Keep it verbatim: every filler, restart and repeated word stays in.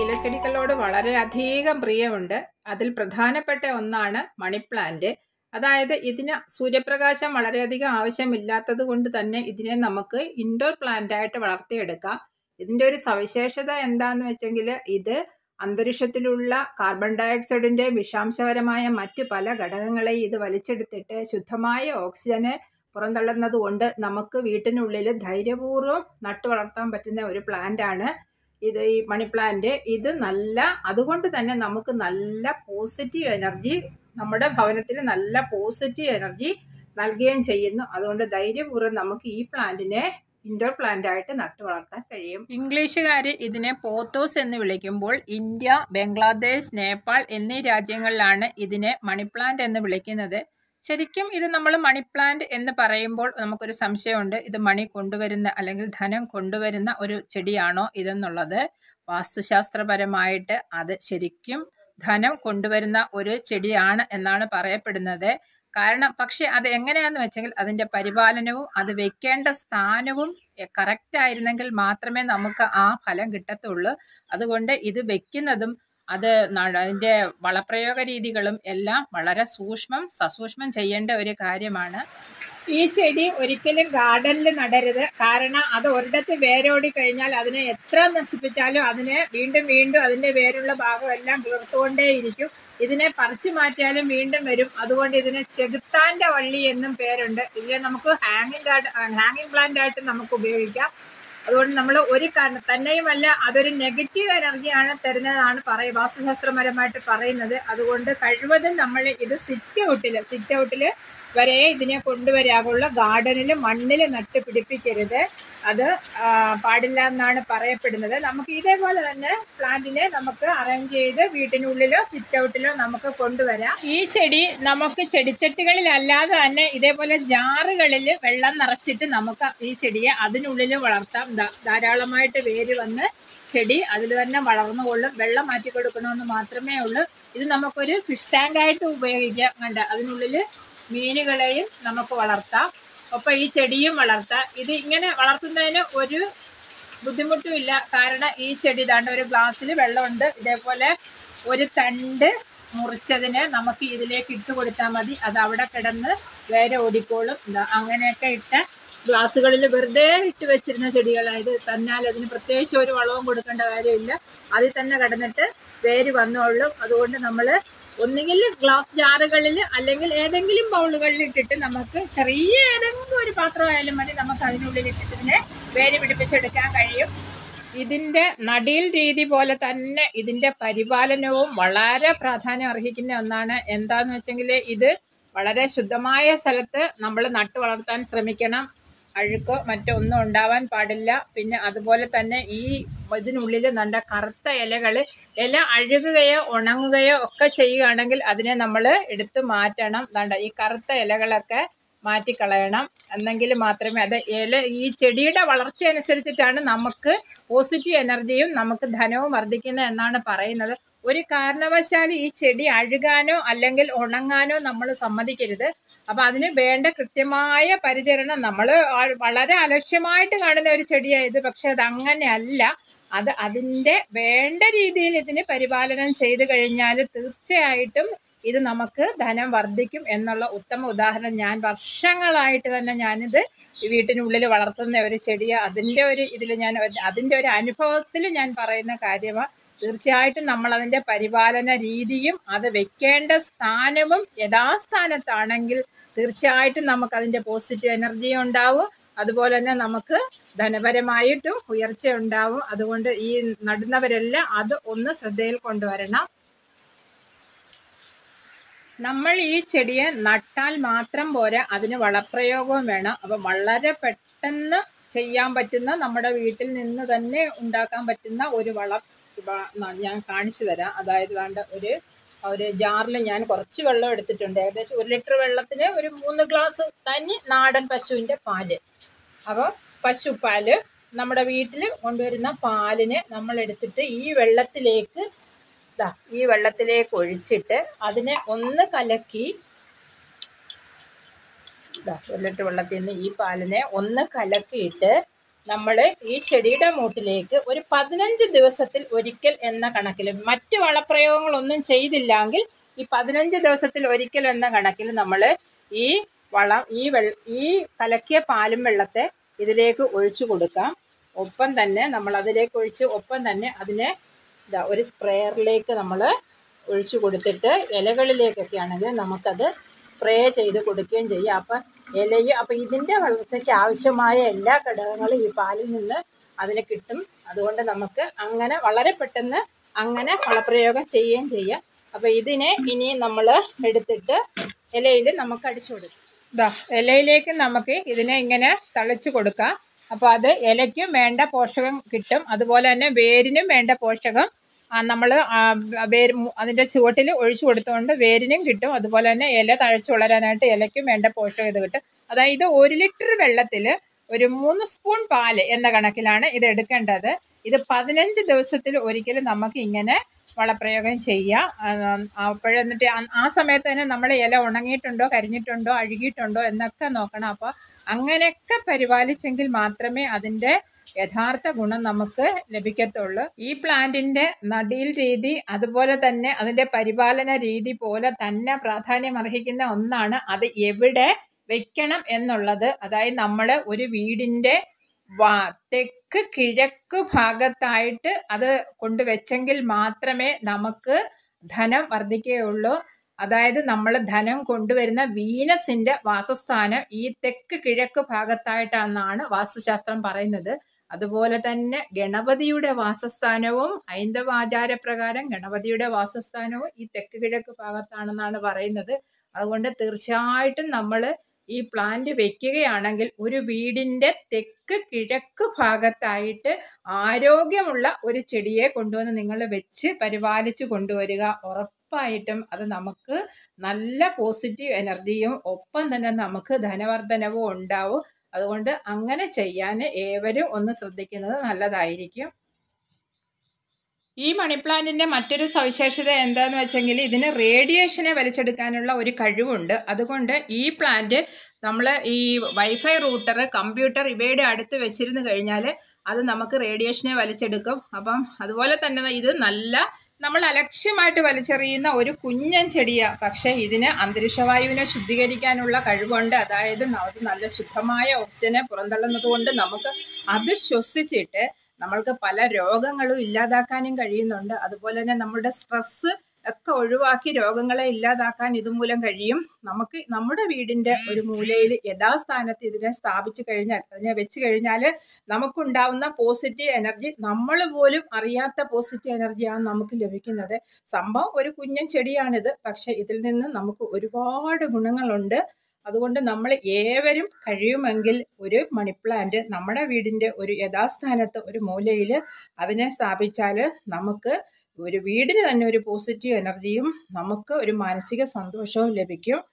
ഇലച്ചെടികളോട് വളരെയധികം പ്രിയമുണ്ട്. അതിൽ പ്രധാനപ്പെട്ട ഒന്നാണ് മണി പ്ലാന്റ്. അതായത് ഇതിന് സൂര്യപ്രകാശം വളരെയധികം ആവശ്യമില്ലാത്തത് കൊണ്ട് തന്നെ ഇതിനെ നമുക്ക് ഇൻഡോർ പ്ലാന്റ് ആയിട്ട് വളർത്തിയെടുക്കാം. ഇതിൻ്റെ ഒരു സവിശേഷത എന്താണെന്ന് വെച്ചെങ്കിൽ ഇത് അന്തരീക്ഷത്തിലുള്ള കാർബൺ ഡയോക്സൈഡിൻ്റെ വിഷാംശകരമായ മറ്റ് പല ഘടകങ്ങളെയും ഇത് വലിച്ചെടുത്തിട്ട് ശുദ്ധമായ ഓക്സിജനെ പുറന്തള്ളുന്നത് കൊണ്ട് നമുക്ക് വീട്ടിനുള്ളിൽ ധൈര്യപൂർവ്വം നട്ടു വളർത്താൻ പറ്റുന്ന ഒരു പ്ലാന്റ് ആണ് ഇത്, ഈ മണി പ്ലാന്റ്. ഇത് നല്ല അതുകൊണ്ട് തന്നെ നമുക്ക് നല്ല പോസിറ്റീവ് എനർജി നമ്മുടെ ഭവനത്തിൽ നല്ല പോസിറ്റീവ് എനർജി നൽകുകയും ചെയ്യുന്നു. അതുകൊണ്ട് ധൈര്യപൂർവ്വം നമുക്ക് ഈ പ്ലാന്റിനെ ഇൻഡോർ പ്ലാന്റ് ആയിട്ട് നട്ടു വളർത്താൻ കഴിയും. ഇംഗ്ലീഷുകാർ ഇതിനെ പോത്തോസ് എന്ന് വിളിക്കുമ്പോൾ ഇന്ത്യ, ബംഗ്ലാദേശ്, നേപ്പാൾ എന്നീ രാജ്യങ്ങളിലാണ് ഇതിനെ മണി പ്ലാന്റ് എന്ന് വിളിക്കുന്നത്. ശരിക്കും ഇത് നമ്മൾ മണി പ്ലാന്റ് എന്ന് പറയുമ്പോൾ നമുക്കൊരു സംശയമുണ്ട്, ഇത് മണി കൊണ്ടുവരുന്ന അല്ലെങ്കിൽ ധനം കൊണ്ടുവരുന്ന ഒരു ചെടിയാണോ ഇതെന്നുള്ളത്. വാസ്തുശാസ്ത്രപരമായിട്ട് അത് ശരിക്കും ധനം കൊണ്ടുവരുന്ന ഒരു ചെടിയാണ് എന്നാണ് പറയപ്പെടുന്നത്. കാരണം പക്ഷെ അത് എങ്ങനെയാന്ന് വെച്ചെങ്കിൽ അതിൻ്റെ പരിപാലനവും അത് വെക്കേണ്ട സ്ഥാനവും കറക്റ്റ് ആയിരുന്നെങ്കിൽ മാത്രമേ നമുക്ക് ആ ഫലം കിട്ടത്തുള്ളൂ. അതുകൊണ്ട് ഇത് വെക്കുന്നതും അത് അതിൻ്റെ വളപ്രയോഗ രീതികളും എല്ലാം വളരെ സൂക്ഷ്മം സസൂക്ഷ്മം ചെയ്യേണ്ട ഒരു കാര്യമാണ്. ഈ ചെടി ഒരിക്കലും ഗാർഡനിൽ നടരുത്. കാരണം അത് ഒരിടത്ത് വേരോടി കഴിഞ്ഞാൽ അതിനെ എത്ര നശിപ്പിച്ചാലും അതിനെ വീണ്ടും വീണ്ടും അതിൻ്റെ വേരുള്ള ഭാഗമെല്ലാം വീർത്തുകൊണ്ടേയിരിക്കും. ഇതിനെ പറിച്ചു മാറ്റിയാലും വീണ്ടും വരും. അതുകൊണ്ട് ഇതിനെ ചെകുത്താൻ്റെ വള്ളി എന്നും പേരുണ്ട്. ഇതിനെ നമുക്ക് ഹാങ്ങിങ് ഹാങ്ങിങ് പ്ലാന്റ് ആയിട്ട് നമുക്ക് ഉപയോഗിക്കാം. അതുകൊണ്ട് നമ്മൾ ഒരു കാരണം തന്നെയുമല്ല അതൊരു നെഗറ്റീവ് എനർജിയാണ് തരുന്നതാണ് പറയ വാസ്തുശാസ്ത്രപരമായിട്ട് പറയുന്നത്. അതുകൊണ്ട് കഴിവതും നമ്മൾ ഇത് സിറ്റ് ഔട്ടിൽ സിറ്റ് ഔട്ടിൽ വരെ ഇതിനെ കൊണ്ടുവരാകുള്ള ഗാർഡനിൽ മണ്ണിൽ നട്ട് പിടിപ്പിക്കരുത്. അത് പാടില്ല എന്നാണ് പറയപ്പെടുന്നത്. നമുക്ക് ഇതേപോലെ തന്നെ പ്ലാന്റിനെ നമുക്ക് അറേഞ്ച് ചെയ്ത് വീട്ടിനുള്ളിലോ സിറ്റ് ഔട്ടിലോ നമുക്ക് കൊണ്ടുവരാം. ഈ ചെടി നമുക്ക് ചെടിച്ചട്ടികളിലല്ലാതെ തന്നെ ഇതേപോലെ ജാറുകളിൽ വെള്ളം നിറച്ചിട്ട് നമുക്ക് ഈ ചെടിയെ അതിനുള്ളിൽ വളർത്താം. ധാരാളമായിട്ട് വേര് വന്ന് ചെടി അതിൽ തന്നെ വളർന്നുകൊള്ളും. വെള്ളം മാറ്റി കൊടുക്കണമെന്ന് മാത്രമേ ഉള്ളൂ. ഇത് നമുക്കൊരു ഫിഷ് ടാങ്കായിട്ട് ഉപയോഗിക്കാം. കണ്ട അതിനുള്ളിൽ മീനുകളെയും നമുക്ക് വളർത്താം, ഒപ്പം ഈ ചെടിയും വളർത്താം. ഇത് ഇങ്ങനെ വളർത്തുന്നതിന് ഒരു ബുദ്ധിമുട്ടുമില്ല. കാരണം ഈ ചെടി ദാണ്ട് ഒരു ഗ്ലാസ്സിൽ വെള്ളമുണ്ട്. ഇതേപോലെ ഒരു തണ്ട് മുറിച്ചതിന് നമുക്ക് ഇതിലേക്ക് ഇട്ട് കൊടുത്താൽ മതി. അത് അവിടെ കിടന്ന് വേറെ ഓടിക്കോളും. എന്താ അങ്ങനെയൊക്കെ ഇട്ട ഗ്ലാസ്സുകളിൽ വെറുതെ ഇട്ട് വെച്ചിരുന്ന ചെടികളായത് തന്നാൽ അതിന് പ്രത്യേകിച്ച് ഒരു വളവും കൊടുക്കേണ്ട കാര്യമില്ല. അതിൽ തന്നെ കിടന്നിട്ട് വേര് വന്നോളും. അതുകൊണ്ട് നമ്മൾ ഒന്നുകിൽ ഗ്ലാസ് ജാറുകളിൽ അല്ലെങ്കിൽ ഏതെങ്കിലും ബൗളുകളിൽ ഇട്ടിട്ട് നമുക്ക് ചെറിയ ഏതെങ്കിലും ഒരു പാത്രമായാലും മതി, നമുക്ക് അതിനുള്ളിൽ ഇട്ടിട്ട് ഇതിനെ വേര് പിടിപ്പിച്ചെടുക്കാൻ കഴിയും. ഇതിൻ്റെ നടീൽ രീതി പോലെ തന്നെ ഇതിൻ്റെ പരിപാലനവും വളരെ പ്രാധാന്യം അർഹിക്കുന്ന ഒന്നാണ്. എന്താന്ന് വെച്ചെങ്കിൽ ഇത് വളരെ ശുദ്ധമായ സ്ഥലത്ത് നമ്മൾ നട്ടു വളർത്താൻ ശ്രമിക്കണം. അഴുക്കോ മറ്റോ ഒന്നും ഉണ്ടാവാൻ പാടില്ല. പിന്നെ അതുപോലെ തന്നെ ഈ ഇതിനുള്ളിൽ നല്ല കറുത്ത ഇലകൾ ഇല അഴുകുകയോ ഉണങ്ങുകയോ ഒക്കെ ചെയ്യുകയാണെങ്കിൽ അതിനെ നമ്മൾ എടുത്ത് മാറ്റണം. ദാണ്ട ഈ കറുത്ത ഇലകളൊക്കെ മാറ്റിക്കളയണം. എന്നെങ്കിൽ മാത്രമേ അത് ഇല ഈ ചെടിയുടെ വളർച്ച അനുസരിച്ചിട്ടാണ് നമുക്ക് പോസിറ്റീവ് എനർജിയും നമുക്ക് ധനവും വർദ്ധിക്കുന്നത് എന്നാണ് പറയുന്നത്. ഒരു കാരണവശാലും ഈ ചെടി അഴുകാനോ അല്ലെങ്കിൽ ഉണങ്ങാനോ നമ്മൾ സമ്മതിക്കരുത്. അപ്പം അതിന് വേണ്ട കൃത്യമായ പരിചരണം നമ്മൾ വളരെ അലക്ഷ്യമായിട്ട് കാണുന്ന ഒരു ചെടിയായത്, പക്ഷെ അത് അങ്ങനെയല്ല. അത് അതിൻ്റെ വേണ്ട രീതിയിൽ ഇതിന് പരിപാലനം ചെയ്ത് കഴിഞ്ഞാൽ തീർച്ചയായിട്ടും ഇത് നമുക്ക് ധനം വർദ്ധിക്കും എന്നുള്ള ഉത്തമ ഉദാഹരണം ഞാൻ വർഷങ്ങളായിട്ട് തന്നെ ഞാനിത് വീട്ടിനുള്ളിൽ വളർത്തുന്ന ഒരു ചെടിയാണ്. അതിൻ്റെ ഒരു ഇതിൽ ഞാൻ അതിൻ്റെ ഒരു അനുഭവത്തിൽ ഞാൻ പറയുന്ന കാര്യമാണ്. തീർച്ചയായിട്ടും നമ്മൾ അതിൻ്റെ പരിപാലന രീതിയും അത് വെക്കേണ്ട സ്ഥാനവും യഥാസ്ഥാനത്താണെങ്കിൽ തീർച്ചയായിട്ടും നമുക്ക് അതിൻ്റെ പോസിറ്റീവ് എനർജിയും ഉണ്ടാവും. അതുപോലെ തന്നെ നമുക്ക് ധനപരമായിട്ടും ഉയർച്ച ഉണ്ടാവും. അതുകൊണ്ട് ഈ നടുന്നവരെല്ലാം അത് ഒന്ന് ശ്രദ്ധയിൽ കൊണ്ടുവരണം. നമ്മൾ ഈ ചെടിയെ നട്ടാൽ മാത്രം പോരാ, അതിന് വളപ്രയോഗവും വേണം. അപ്പം വളരെ പെട്ടെന്ന് ചെയ്യാൻ പറ്റുന്ന നമ്മുടെ വീട്ടിൽ നിന്ന് തന്നെ ഉണ്ടാക്കാൻ പറ്റുന്ന ഒരു വളം ഞാൻ കാണിച്ചു തരാം. അതായത് വേണ്ട ഒരു ഒരു ജാറിൽ ഞാൻ കുറച്ച് വെള്ളം എടുത്തിട്ടുണ്ട്. ഏകദേശം ഒരു ലിറ്റർ വെള്ളത്തിന് ഒരു മൂന്ന് ഗ്ലാസ് തനി നാടൻ പശുവിൻ്റെ പാല്. അപ്പോൾ പശുപ്പാല് നമ്മുടെ വീട്ടിൽ കൊണ്ടുവരുന്ന പാലിനെ നമ്മൾ എടുത്തിട്ട് ഈ വെള്ളത്തിലേക്ക് ഇതാ ഈ വെള്ളത്തിലേക്ക് ഒഴിച്ചിട്ട് അതിനെ ഒന്ന് കലക്കി ഇതാ ഒരു ലിറ്റർ വെള്ളത്തിൽ നിന്ന് ഈ പാലിനെ ഒന്ന് കലക്കിയിട്ട് നമ്മൾ ഈ ചെടിയുടെ മൂട്ടിലേക്ക് ഒരു പതിനഞ്ച് ദിവസത്തിൽ ഒരിക്കൽ എന്ന കണക്കിൽ, മറ്റ് വളപ്രയോഗങ്ങളൊന്നും ചെയ്തില്ലെങ്കിൽ ഈ പതിനഞ്ച് ദിവസത്തിൽ ഒരിക്കൽ എന്ന കണക്കിൽ നമ്മൾ ഈ വളം ഈ വെള്ള ഈ കലക്കിയ പാലും വെള്ളത്തെ ഇതിലേക്ക് ഒഴിച്ചു കൊടുക്കാം. ഒപ്പം തന്നെ നമ്മൾ അതിലേക്ക് ഒഴിച്ച് ഒപ്പം തന്നെ അതിനെ ഇതാ ഒരു സ്പ്രേയറിലേക്ക് നമ്മൾ ഒഴിച്ചു കൊടുത്തിട്ട് ഇലകളിലേക്കൊക്കെ ആണെങ്കിൽ നമുക്കത് സ്പ്രേ ചെയ്ത് കൊടുക്കുകയും ചെയ്യാം. അപ്പം ഇലയും അപ്പം ഇതിൻ്റെ വളർച്ചയ്ക്ക് ആവശ്യമായ എല്ലാ ഘടകങ്ങളും ഈ പാലിൽ നിന്ന് അതിന് കിട്ടും. അതുകൊണ്ട് നമുക്ക് അങ്ങനെ വളരെ പെട്ടെന്ന് അങ്ങനെ വളപ്രയോഗം ചെയ്യുകയും ചെയ്യാം. അപ്പം ഇതിനെ ഇനി നമ്മൾ എടുത്തിട്ട് ഇലയിൽ നമുക്ക് അടിച്ചു കൊടുക്കാം. ഇതാ ഇലയിലേക്ക് നമുക്ക് ഇതിനെ ഇങ്ങനെ തളിച്ചു കൊടുക്കാം. അപ്പോൾ അത് ഇലയ്ക്കും വേണ്ട പോഷകം കിട്ടും. അതുപോലെ തന്നെ വേരിനും വേണ്ട പോഷകം നമ്മൾ വേര് അതിൻ്റെ ചുവട്ടിൽ ഒഴിച്ചു കൊടുത്തുകൊണ്ട് വേരിനും കിട്ടും. അതുപോലെ തന്നെ ഇല തഴച്ചു വളരാനായിട്ട് ഇലയ്ക്കും വേണ്ട പോഷകം ഇത് കിട്ടും. അതായത് ഒരു ലിറ്റർ വെള്ളത്തിൽ ഒരു മൂന്ന് സ്പൂൺ പാല് എന്ന കണക്കിലാണ് ഇത് എടുക്കേണ്ടത്. ഇത് പതിനഞ്ച് ദിവസത്തിൽ ഒരിക്കലും നമുക്ക് ഇങ്ങനെ വളപ്രയോഗം ചെയ്യാം. അപ്പോഴെന്നിട്ട് ആ സമയത്ത് തന്നെ നമ്മുടെ ഇല ഉണങ്ങിയിട്ടുണ്ടോ, കരിഞ്ഞിട്ടുണ്ടോ, അഴുകിയിട്ടുണ്ടോ എന്നൊക്കെ നോക്കണം. അപ്പോൾ അങ്ങനെയൊക്കെ പരിപാലിച്ചെങ്കിൽ മാത്രമേ അതിൻ്റെ യഥാർത്ഥ ഗുണം നമുക്ക് ലഭിക്കത്തുള്ളൂ. ഈ പ്ലാന്റിൻ്റെ നടീൽ രീതി അതുപോലെ തന്നെ അതിൻ്റെ പരിപാലന രീതി പോലെ തന്നെ പ്രാധാന്യം അർഹിക്കുന്ന ഒന്നാണ് അത് എവിടെ വെക്കണം എന്നുള്ളത്. അതായത് നമ്മൾ ഒരു വീടിൻ്റെ വാ തെക്ക് കിഴക്ക് ഭാഗത്തായിട്ട് അത് കൊണ്ടുവച്ചെങ്കിൽ മാത്രമേ നമുക്ക് ധനം വർദ്ധിക്കുകയുള്ളൂ. അതായത് നമ്മൾ ധനം കൊണ്ടുവരുന്ന വീനസിൻ്റെ വാസസ്ഥാനം ഈ തെക്ക് കിഴക്ക് ഭാഗത്തായിട്ടാണെന്നാണ് വാസ്തുശാസ്ത്രം പറയുന്നത്. അതുപോലെ തന്നെ ഗണപതിയുടെ വാസസ്ഥാനവും ഹൈന്ദവാചാരപ്രകാരം ഗണപതിയുടെ വാസസ്ഥാനവും ഈ തെക്ക് കിഴക്ക് ഭാഗത്താണെന്നാണ് പറയുന്നത്. അതുകൊണ്ട് തീർച്ചയായിട്ടും നമ്മൾ ഈ പ്ലാന്റ് വെക്കുകയാണെങ്കിൽ ഒരു വീടിൻ്റെ തെക്ക് കിഴക്ക് ഭാഗത്തായിട്ട് ആരോഗ്യമുള്ള ഒരു ചെടിയെ കൊണ്ടുവന്ന് നിങ്ങൾ വെച്ച് പരിപാലിച്ച് കൊണ്ടുവരിക. ഉറപ്പായിട്ടും അത് നമുക്ക് നല്ല പോസിറ്റീവ് എനർജിയും ഒപ്പം തന്നെ നമുക്ക് ധനവർദ്ധനവും ഉണ്ടാവും. അതുകൊണ്ട് അങ്ങനെ ചെയ്യാൻ ഏവരും ഒന്ന് ശ്രദ്ധിക്കുന്നത് നല്ലതായിരിക്കും. ഈ മണി പ്ലാന്റിൻ്റെ മറ്റൊരു സവിശേഷത എന്താണെന്ന് വെച്ചെങ്കിൽ ഇതിന് റേഡിയേഷനെ വലിച്ചെടുക്കാനുള്ള ഒരു കഴിവുണ്ട്. അതുകൊണ്ട് ഈ പ്ലാന്റ് നമ്മൾ ഈ വൈഫൈ റൂട്ടർ, കമ്പ്യൂട്ടർ ഇവയുടെ അടുത്ത് വെച്ചിരുന്നു കഴിഞ്ഞാൽ അത് നമുക്ക് റേഡിയേഷനെ വലിച്ചെടുക്കും. അപ്പം അതുപോലെ തന്നെ ഇത് നല്ല നമ്മൾ അലക്ഷ്യമായിട്ട് വലിച്ചെറിയുന്ന ഒരു കുഞ്ഞൻ ചെടിയാണ്. പക്ഷേ ഇതിന് അന്തരീക്ഷവായുവിനെ ശുദ്ധീകരിക്കാനുള്ള കഴിവുണ്ട്. അതായത് അത് നല്ല ശുദ്ധമായ ഓക്സിജനെ പുറന്തള്ളുന്നത് കൊണ്ട് നമുക്ക് അത് ശ്വസിച്ചിട്ട് നമ്മൾക്ക് പല രോഗങ്ങളും ഇല്ലാതാക്കാനും കഴിയുന്നുണ്ട്. അതുപോലെ തന്നെ നമ്മുടെ സ്ട്രെസ്സ് ഒക്കെ ഒഴിവാക്കി രോഗങ്ങളെ ഇല്ലാതാക്കാൻ ഇതുമൂലം കഴിയും. നമുക്ക് നമ്മുടെ വീടിൻ്റെ ഒരു മൂലയിൽ യഥാസ്ഥാനത്ത് ഇതിനെ സ്ഥാപിച്ചു കഴിഞ്ഞാൽ, അതിനെ വെച്ച് കഴിഞ്ഞാൽ നമുക്കുണ്ടാവുന്ന പോസിറ്റീവ് എനർജി നമ്മൾ പോലും അറിയാത്ത പോസിറ്റീവ് എനർജിയാണ് നമുക്ക് ലഭിക്കുന്നത്. സംഭവം ഒരു കുഞ്ഞൻ ചെടിയാണിത്, പക്ഷെ ഇതിൽ നിന്ന് നമുക്ക് ഒരുപാട് ഗുണങ്ങളുണ്ട്. അതുകൊണ്ട് നമ്മൾ ഏവരും കഴിയുമെങ്കിൽ ഒരു മണി പ്ലാന്റ് നമ്മുടെ വീടിൻ്റെ ഒരു യഥാസ്ഥാനത്ത് ഒരു മൂലയിൽ അതിനെ സ്ഥാപിച്ചാൽ നമുക്ക് ഒരു വീടിന് തന്നെ ഒരു പോസിറ്റീവ് എനർജിയും നമുക്ക് ഒരു മാനസിക സന്തോഷവും ലഭിക്കും.